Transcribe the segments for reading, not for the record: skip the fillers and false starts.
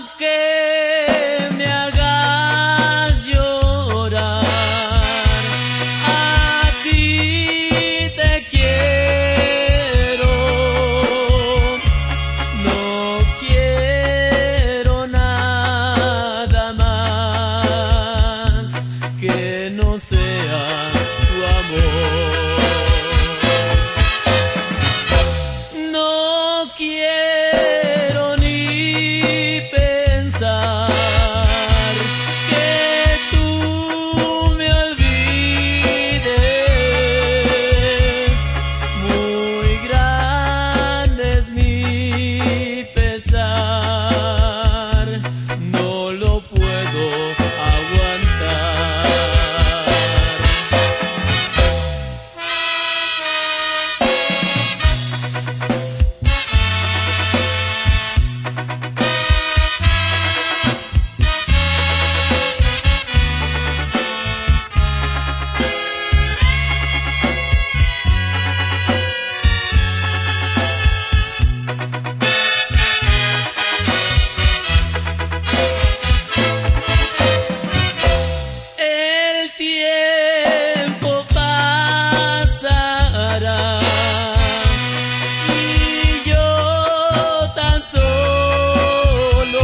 Aunque me hagas llorar, a ti te quiero. No quiero nada más que no sea tu amor. No quiero ni pensar que tú me olvides. Muy grande es mi pesar, no lo puedo aguantar. El tiempo pasará y yo tan solo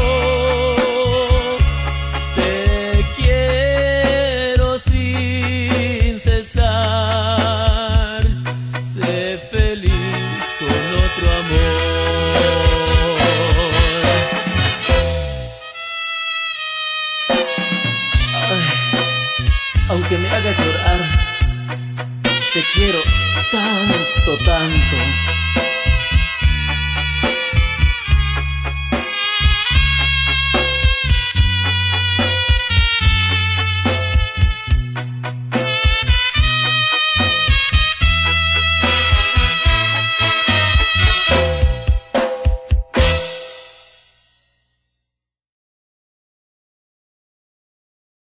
te quiero sin cesar. Sé feliz con otro amor. Aunque me hagas llorar, te quiero tanto, tanto.